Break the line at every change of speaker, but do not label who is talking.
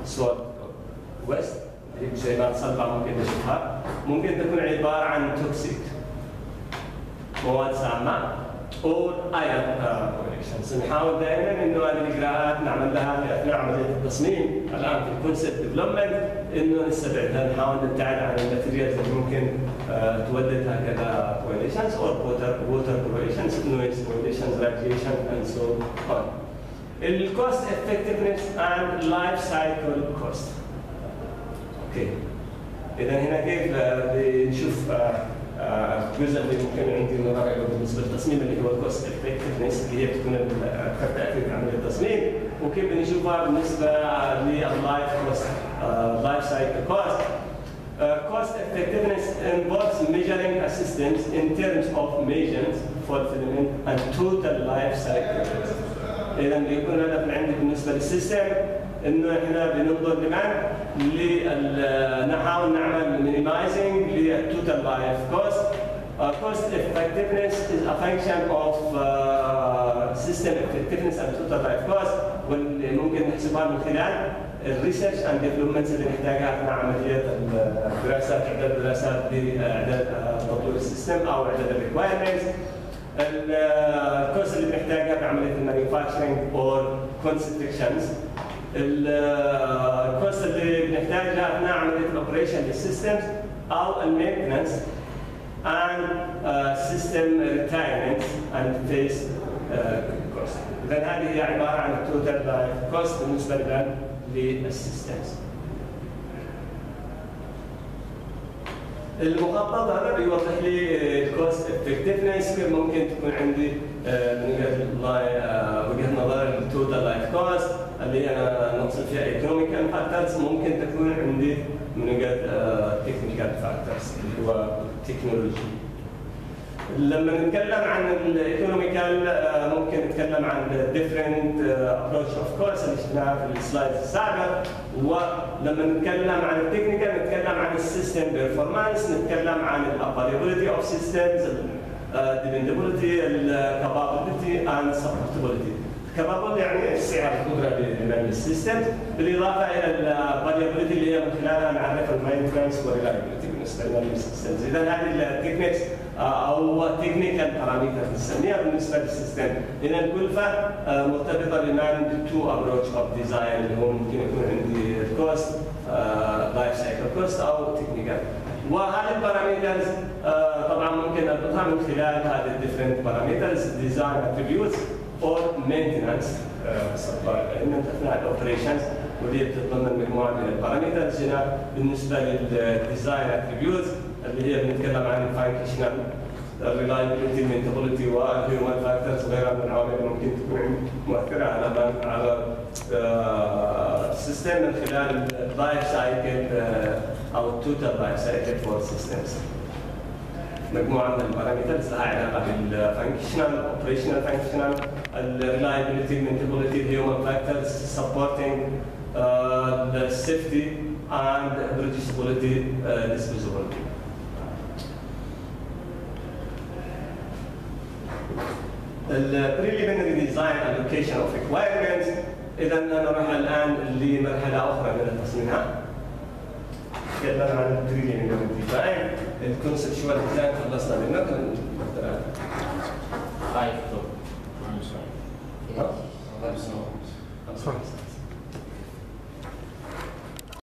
صور ويست جسيمات صلبة ممكن نشوفها، ممكن تكون عبارة عن توكسيك مواد سامة أو ايرون كوليكشنز. نحاول دائما انه هذه الاجراءات نعمل لها في اثناء عمليه التصميم الان في الكونسبت ديفلوبمنت، انه نستبعدها، نحاول نبتعد عن الماتيريالز اللي ممكن تولد هكذا كوليكشنز او ووتر كوليكشنز، نويز كوليكشنز، راديشن اند سو اون. الكوست افكتفنس اند لايف سايكل كوست. اوكي. اذا هنا كيف بنشوف الجزء اللي ممكن عندي نراجعه بالنسبه للتصميم اللي هو الكوست افكتفنس، اللي هي بتكون التاثير في عمليه التصميم، وكيف بنشوفها بالنسبه لللايف كوست، لايف سايكل كوست. Cost effectiveness involves measuring a systems in terms of measurement, fulfillment, and total life cycle. إذا بيكون الهدف عندي بالنسبه للسيستم انه احنا بننظر لمن نحاول نعمل مينيمايزنج للتوتال لايف كوست. Cost effectiveness is a function of system effectiveness and total life cost، واللي ممكن نحسبها من خلال الريسيرش اند ديفلوبمنتس اللي نحتاجها اثناء عمليه الدراسات، اعداد دراسات لاعداد تطوير السيستم او اعداد الريكوايرمنتس. الكوست اللي بنحتاجها بعمليه المانيفاكتشرنج اور كونستركشنز. الكوست اللي بنحتاجها اثناء عمليه الاوبريشن للسيستمز او المينتنس and system retirement and phase cost. اذا هذه هي عباره عن التوتال لايف كوست بالنسبه للسيستمز. المخطط هذا بيوضح لي الكوست افكتفنس، كيف ممكن تكون عندي من وجهه نظر التوتال لايف كوست اللي انا نقصد فيها ايكونوميكال فاكتورز، ممكن تكون عندي من وجهه تكنيكال فاكتورز اللي هو تكنولوجي. لما نتكلم عن الايكونوميكال ممكن نتكلم عن different approach of course اللي شفناها في السلايد السابق، ولما نتكلم عن التكنيكال نتكلم عن السيستم بيرفورمانس، نتكلم عن الابيلابيلتي اوف سيستمز، dependability، capability and supportability. capable يعني استيعاب القدره لبناء السيستمز، بالاضافه الى الفاريابيلتي اللي هي من خلالها نعرف المينتنس والريلايبيلتي بالنسبه للسيستمز. اذا هذه التكنيكس او تكنيكال بارامتر نسميها بالنسبه للسيستم. اذا الكلفه مرتبطه بمان تو ابروتش اوف ديزاين اللي هو ممكن يكون عندي الكوست لايف سايكل كوست او تكنيكال. وهذه البارامترز طبعا ممكن اربطها من خلال هذه الديفرنت بارامترز، ديزاين اتريبيوتس اور مينتنس سبلايمنت اثناء الاوبريشنز، واللي بتتضمن مجموعه من البارامترز. هنا بالنسبه للديزاين اتريبيوتس اللي هي بنتكلم عن الفانكشنال، الريلايبيلتي، المينتابيلتي والهيومن فاكتورز وغيرها من العوامل اللي ممكن تكون مؤثره على السيستم من خلال اللايف سايكل او التوتال لايف سايكل فور سيستمز. مجموعه من البارامترز لها علاقه بالفانكشنال، اوبريشنال فانكشنال، الريلايبيلتي، المينتابيلتي، الهيومن فاكتورز، سبورتنج السيفتي and reducibility, disposability. Preliminary design allocation of requirements. إذا نروح الآن لمرحلة أخرى من التصميمات. تكلمنا عن preliminary design، الكونسبشوال ديزاين خلصنا منه.
I'm sorry.